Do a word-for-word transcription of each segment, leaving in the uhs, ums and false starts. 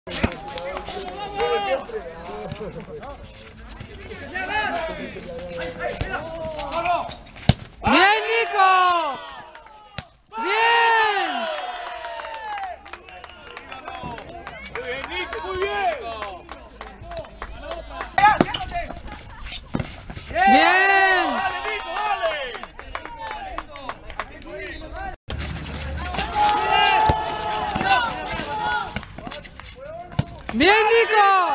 ¡Bien, Nico! ¡Bien! Muy bien, Nico, muy bien. ¡Bien! ¡Dale, Nico, dale! ¡Bien, Nico!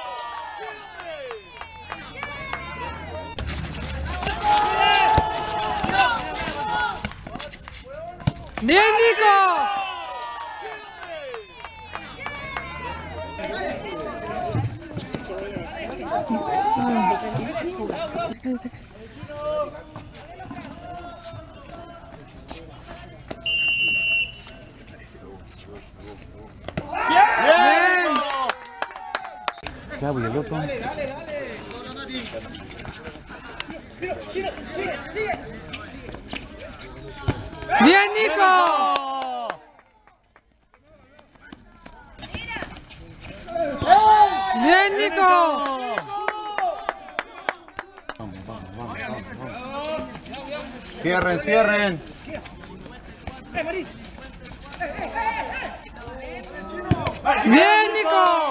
¡Bien, Nico! ¡Bien! Ya, voy el otro. ¡Bien, Nico! ¡Bien, Nico! Vamos, vamos, vamos, vamos, vamos. Cierren, cierren. ¡Bien, Nico!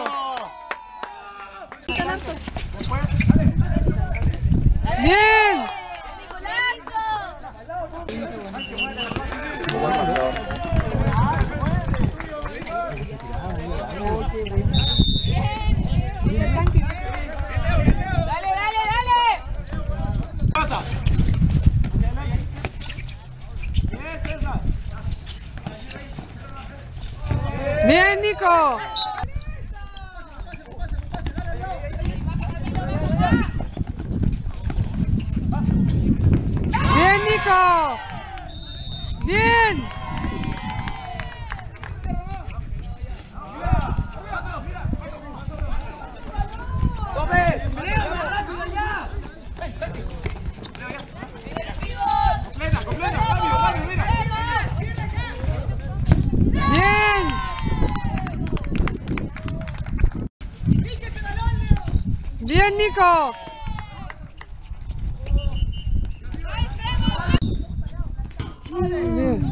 ¡Bien! Dale, dale, dale. Pasa. ¡Bien, Nico! ¡Bien, Nico! ¡Bien! ¡Bien! ¡Bien, Nico! Bien.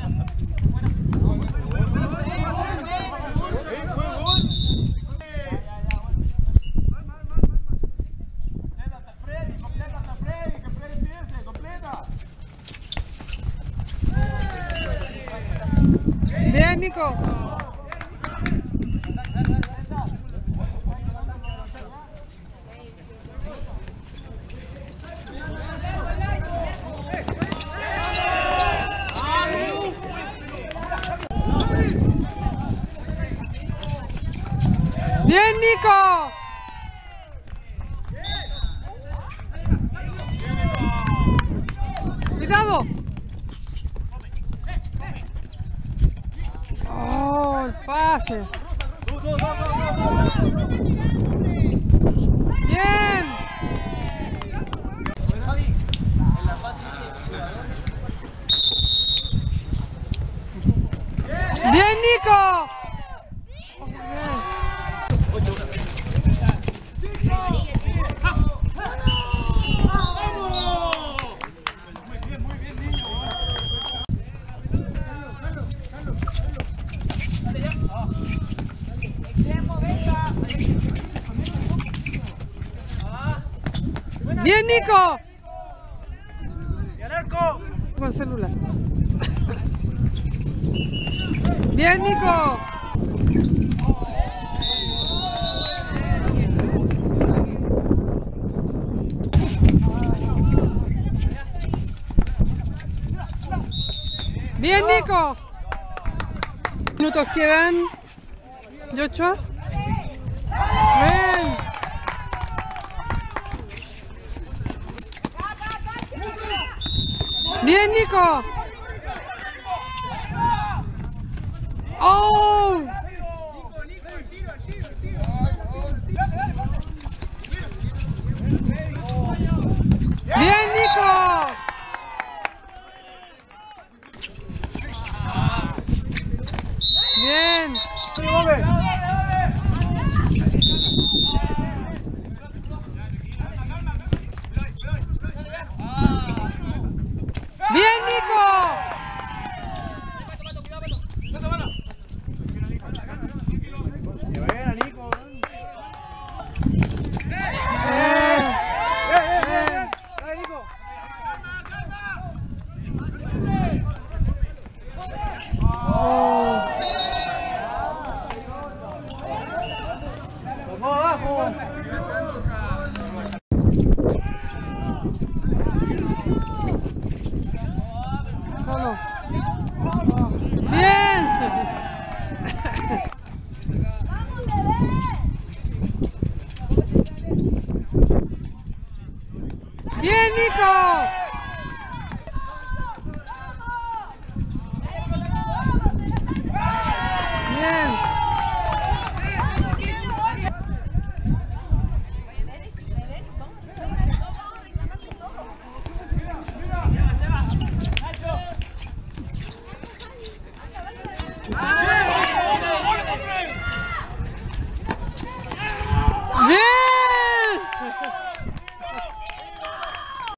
Bien, Nico. Bien, Nico. Cuidado. Oh, el pase. Bien. Bien, Nico. Bien, Nico. Con celular. Bien, Nico. Bien, Nico. Minutos quedan. Joshua. Bien. Bien, Nico. Oh. Bien, Nico. Bien. Solo. Bien. Bien, Nico. Bien. ¡Ah!